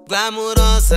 Glamurosa,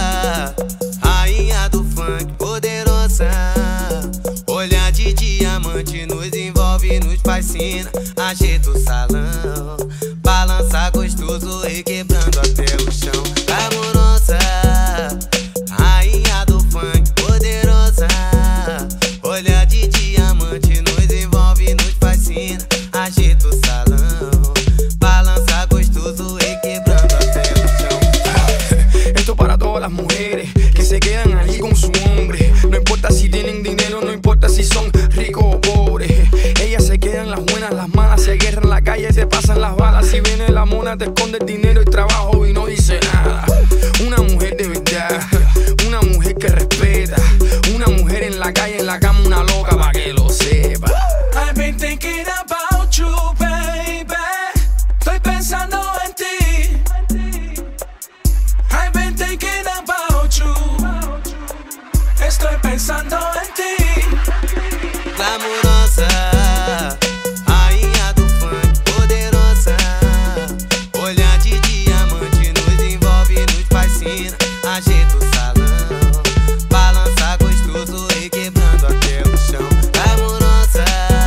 rainha do funk, poderosa. Olhar de diamante nos envolve, nos fascina. Ajeita o salão, balança gostoso, requebrando até o chão. Glamurosa, rainha do funk, poderosa. Olhar de diamante nos envolve, nos fascina. Ajeita o salão, balança gostoso, requebrando até o chão. Esto para todas las mujeres que se quedan allí con su hombre. No importa si tienen dinero, no importa si son ricos o pobres. Ellas se quedan las buenas, las malas se guerran en la calle, se pasan las balas. Si viene la mona te esconde el dinero y trabajo y no dice nada. Una mujer de verdad, una mujer que respeta. Una mujer en la calle, en la cama, una loca pa' que lo sepa. I've been thinking about you, baby. Estoy pensando en ti. I've been thinking about you. Estoy pensando en ti. Glamurosa, rainha do funk, poderosa. Olhar de diamante nos envolve, nos fascina. Ajeita o salão, balança gostoso, requebrando até o chão. Glamurosa,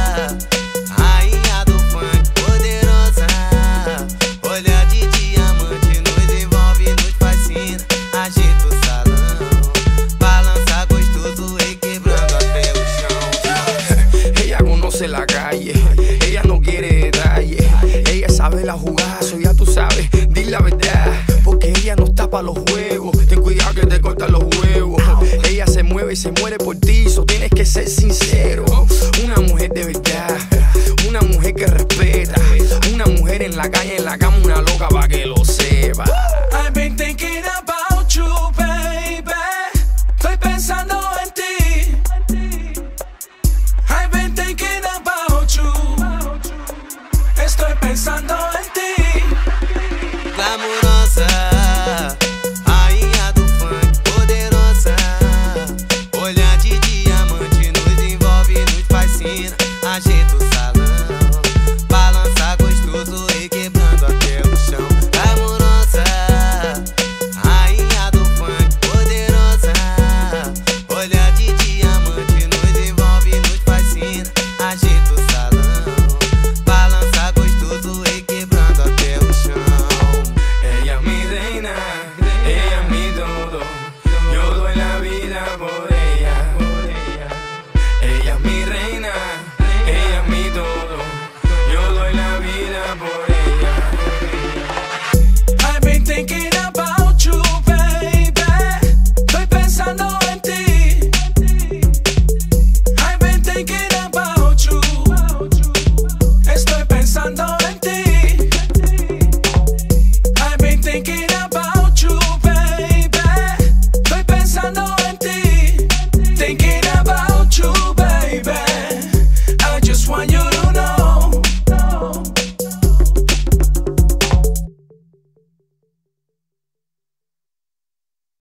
rainha do funk, poderosa. Olhar de diamante nos envolve, nos fascina. Ajeita o salão, balança gostoso, requebrando até o chão. Ella conoce la calle, ella no quiere detalles. Ella sabe la jugada, eso ya tú sabes, di la verdad. Porque ella no está pa' los juegos, ten cuidado que te cortan los huevos. Ella se mueve y se muere por ti, eso tienes que ser sincero. Una mujer de verdad, una mujer que respeta. Una mujer en la calle, en la cama, una loca pa' que lo sepa. I've been thinking about you, baby. Estoy pensando en ti. I've been thinking about you. Estoy pensando en ti. Glamurosa,